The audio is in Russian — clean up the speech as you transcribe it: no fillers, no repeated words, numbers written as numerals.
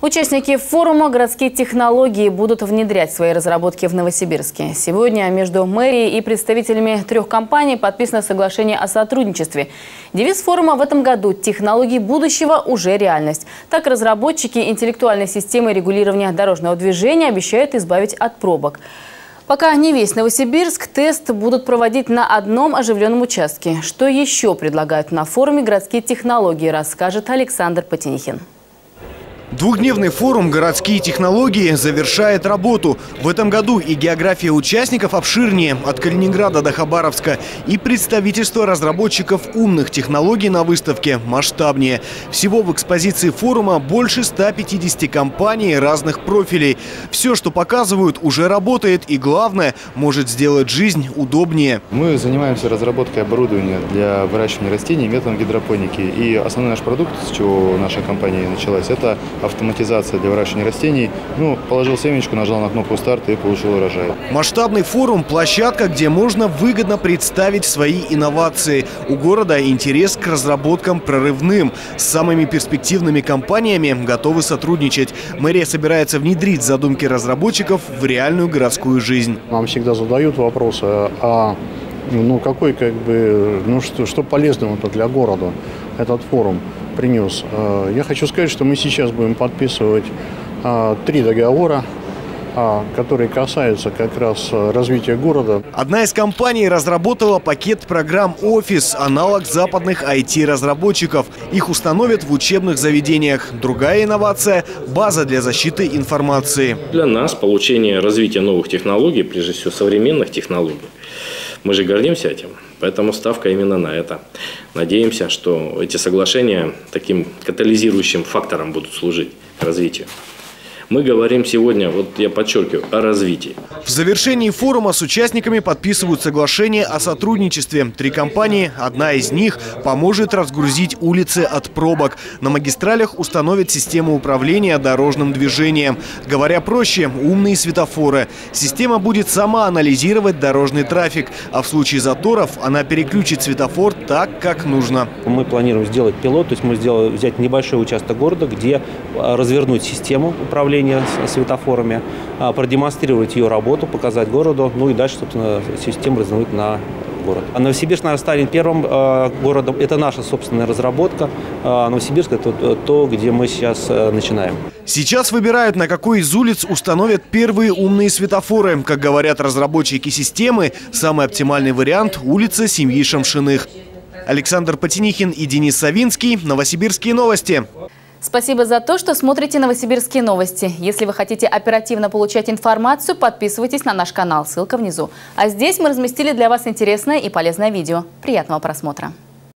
Участники форума «Городские технологии» будут внедрять свои разработки в Новосибирске. Сегодня между мэрией и представителями 3 компаний подписано соглашение о сотрудничестве. Девиз форума в этом году «Технологии будущего уже реальность». Так разработчики интеллектуальной системы регулирования дорожного движения обещают избавить от пробок. Пока не весь Новосибирск, тест будут проводить на одном оживленном участке. Что еще предлагают на форуме «Городские технологии», расскажет Александр Потенихин. Двухдневный форум «Городские технологии» завершает работу. В этом году и география участников обширнее, от Калининграда до Хабаровска, и представительство разработчиков умных технологий на выставке масштабнее. Всего в экспозиции форума больше 150 компаний разных профилей. Все, что показывают, уже работает и, главное, может сделать жизнь удобнее. Мы занимаемся разработкой оборудования для выращивания растений методом гидропоники. И основной наш продукт, с чего наша компания началась, это автоматизация для выращивания растений. Положил семечку, нажал на кнопку старта и получил урожай. Масштабный форум – площадка, где можно выгодно представить свои инновации. У города интерес к разработкам прорывным. С самыми перспективными компаниями готовы сотрудничать. Мэрия собирается внедрить задумки разработчиков в реальную городскую жизнь. Нам всегда задают вопросы, что полезного для города этот форум принес. Я хочу сказать, что мы сейчас будем подписывать 3 договора, которые касаются как раз развития города. Одна из компаний разработала пакет программ «Офис», аналог западных IT-разработчиков. Их установят в учебных заведениях. Другая инновация – база для защиты информации. Для нас получение развития новых технологий, прежде всего современных технологий, мы же гордимся этим, поэтому ставка именно на это. Надеемся, что эти соглашения таким катализирующим фактором будут служить развитию. Мы говорим сегодня, я подчеркиваю, о развитии. В завершении форума с участниками подписывают соглашение о сотрудничестве. 3 компании, одна из них поможет разгрузить улицы от пробок. На магистралях установят систему управления дорожным движением. Говоря проще, умные светофоры. Система будет сама анализировать дорожный трафик, а в случае заторов она переключит светофор так, как нужно. Мы планируем сделать пилот, то есть мы взять небольшой участок города, где развернуть систему управления светофорами, продемонстрировать ее работу, показать городу, и дальше, собственно, систему развернуть на город. Новосибирск, наверное, станет первым городом. Это наша собственная разработка. Новосибирск – это то, где мы сейчас начинаем. Сейчас выбирают, на какой из улиц установят первые умные светофоры. Как говорят разработчики системы, самый оптимальный вариант – улица семьи Шамшиных. Александр Потенихин и Денис Савинский. Новосибирские новости. Спасибо за то, что смотрите «Новосибирские новости». Если вы хотите оперативно получать информацию, подписывайтесь на наш канал. Ссылка внизу. А здесь мы разместили для вас интересное и полезное видео. Приятного просмотра.